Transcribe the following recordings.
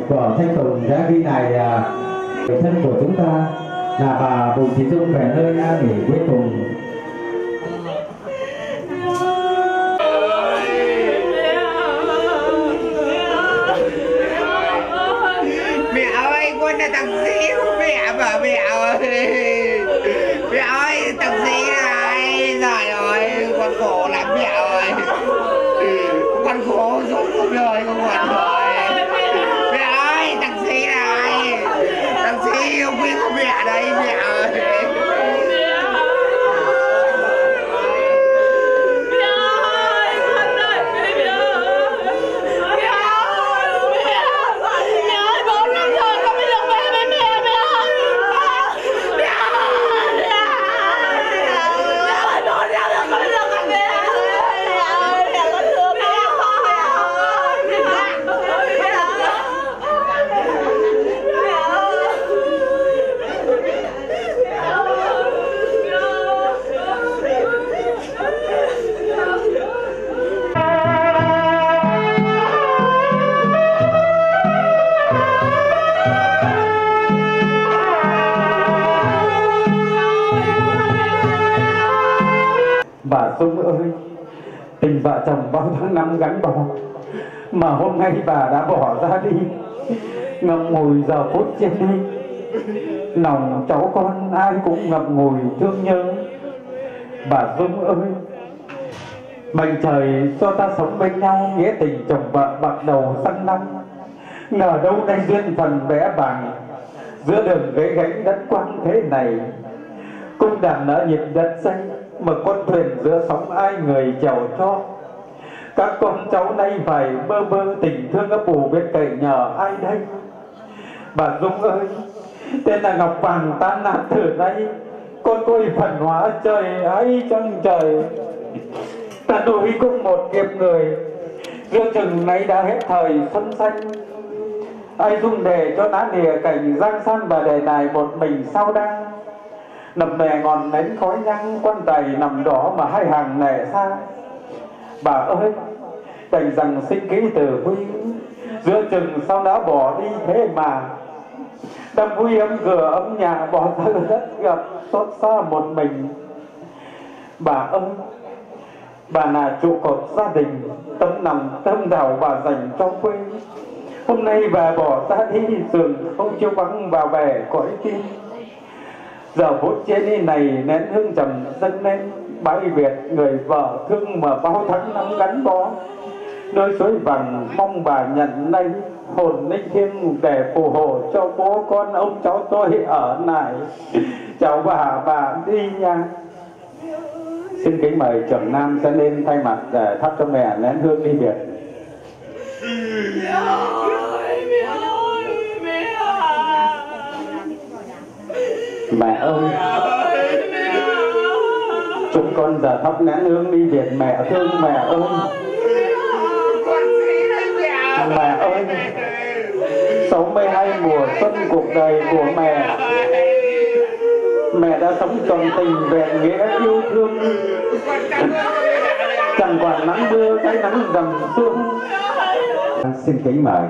của Thanh Tùng đã ghi này người thân của chúng ta là bà Bùi Thị Dung về nơi an nghỉ cuối cùng. Mẹ ơi, con là thằng Diêu, mẹ bảo mẹ ơi. Mẹ ơi, thằng Di này, trời ơi, con khổ lắm mẹ ơi. Con khổ suốt cuộc đời của con rồi. Mẹ ơi, thằng Di này, thằng Di yêu quý của mẹ đây mẹ ơi. Bà Dung ơi, tình vợ chồng bao tháng năm gắn bó mà hôm nay bà đã bỏ ra đi, ngậm ngùi giờ phút chết đi. Lòng cháu con ai cũng ngậm ngùi thương nhớ. Bà Dung ơi, mệnh trời cho ta sống bên nhau, nghĩa tình chồng vợ bạc đầu sang năm. Ngờ đâu đây duyên phần vẽ bằng, giữa đường gãy gánh đất quang thế này. Cung đàn nở nhịp đất xanh, mà con thuyền giữa sóng ai người chèo cho. Các con cháu nay phải bơ vơ tình thương ấp ủ biết cậy nhờ ai đây. Bà Dung ơi, tên là Ngọc Vàng tan nát từ đây, con tôi phần hóa trời ấy trong trời. Ta nuôi cũng một nghiệp người, giữa chừng nay đã hết thời xuân xanh. Ai dung để cho ná nìa cảnh giang san và đề tài một mình sao đang. Nằm nè ngọn nến khói nhang, quan tài nằm đó mà hai hàng nẻ xa. Bà ơi, cảnh rằng sinh kỹ từ huy, giữa chừng sao đã bỏ đi thế mà. Đâm vui ấm cửa ấm nhà, bỏ ra đất gặp xót xa một mình. Bà ơi, bà là trụ cột gia đình, tấm lòng tâm đảo bà dành cho quê. Hôm nay bà bỏ ra đi, giường không chiếu vắng bà về cõi tim. Giờ phút trên đi này nén hương trầm dâng lên bãi Việt, người vợ thương mà bao tháng năm gắn bó. Nơi suối vàng mong bà nhận đây, hồn linh thiêng để phù hộ cho bố con ông cháu tôi ở lại. Chào bà đi nha. Xin kính mời trưởng nam sẽ lên thay mặt để thắp cho mẹ nén hương ly biệt. Mẹ ơi, chúng con giờ thắp nén hương ly biệt mẹ thương. Mẹ ơi, mẹ ơi, 62 mùa xuân cuộc đời của mẹ, mẹ đã sống tròn tình vẹn nghĩa yêu thương. Chẳng quản nắng mưa cái nắng dầm sương. Xin kính mời.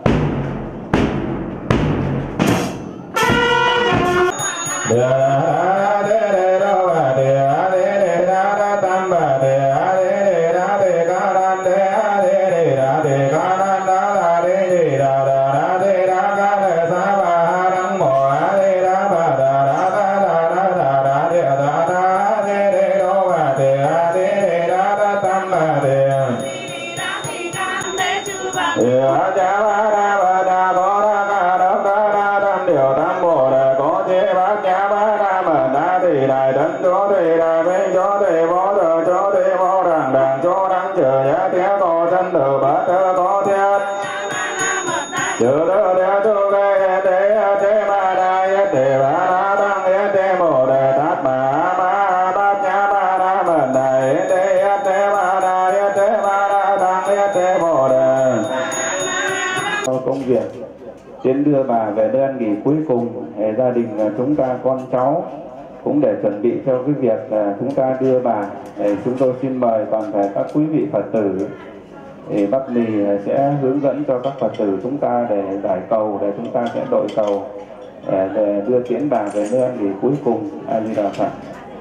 Công việc tiến đưa bà về nơi ăn nghỉ cuối cùng, gia đình chúng ta con cháu cũng để chuẩn bị cho cái việc chúng ta đưa bà. Chúng tôi xin mời toàn thể các quý vị Phật tử thì bác Lì sẽ hướng dẫn cho các Phật tử chúng ta để giải cầu, để chúng ta sẽ đội cầu để đưa tiễn bà về nơi an nghỉ cuối cùng. A Di Đà Phật.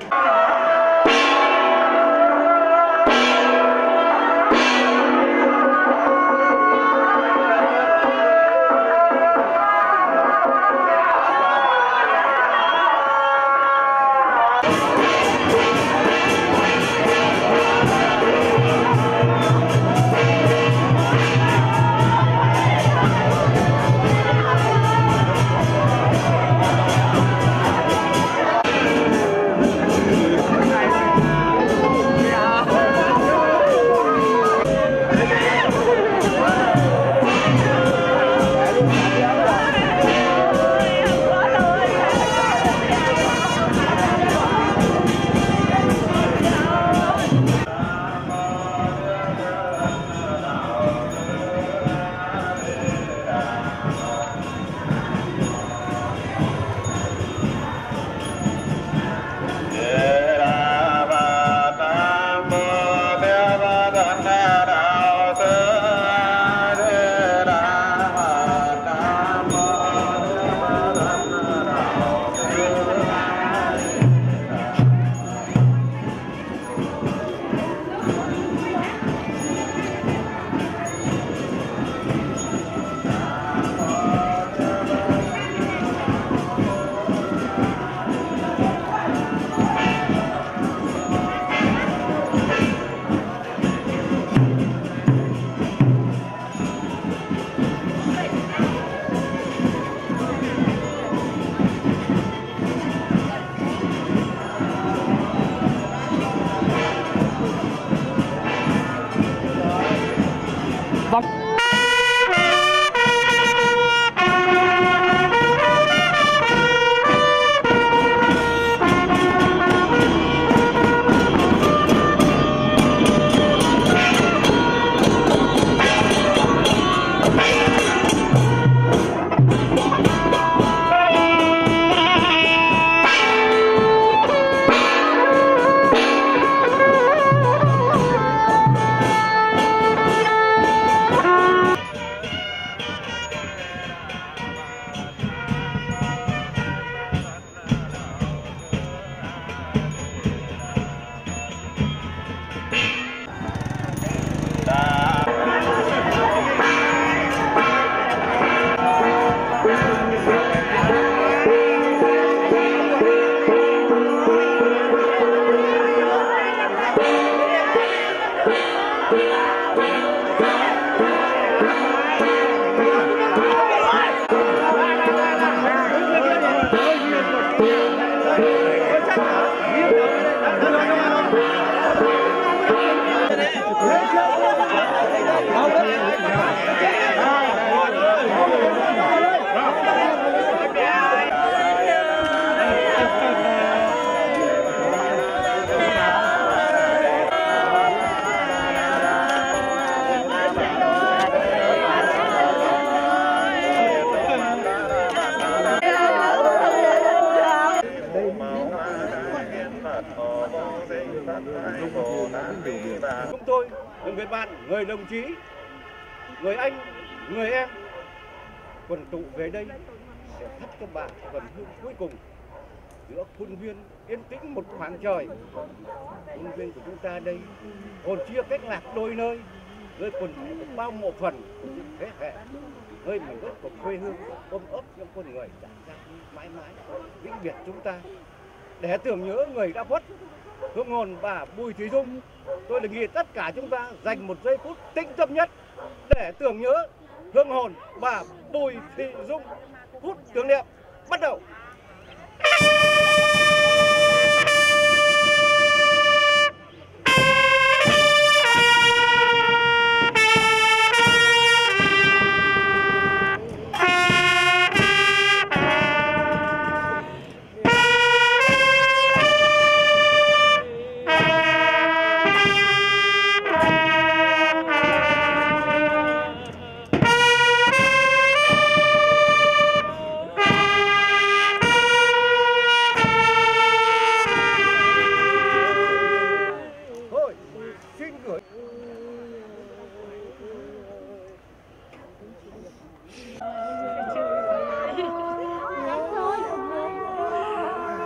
Chúng tôi là người bạn, người đồng chí, người anh, người em quần tụ về đây để thắp cho bà phần hương cuối cùng giữa khuôn viên yên tĩnh một khoảng trời. Khuôn viên của chúng ta đây còn chia cách lạc đôi nơi, nơi quần thể bao mộ phần của những thế hệ, nơi mảnh đất của quê hương ôm ấp những con người đã ra đi mãi mãi vĩnh biệt chúng ta. Để tưởng nhớ người đã khuất, hương hồn bà Bùi Thị Dung, tôi đề nghị tất cả chúng ta dành một giây phút tĩnh tâm nhất để tưởng nhớ hương hồn bà Bùi Thị Dung. Phút tưởng niệm bắt đầu.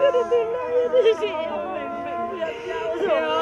từ nay thì chị em mình biết nhau rồi.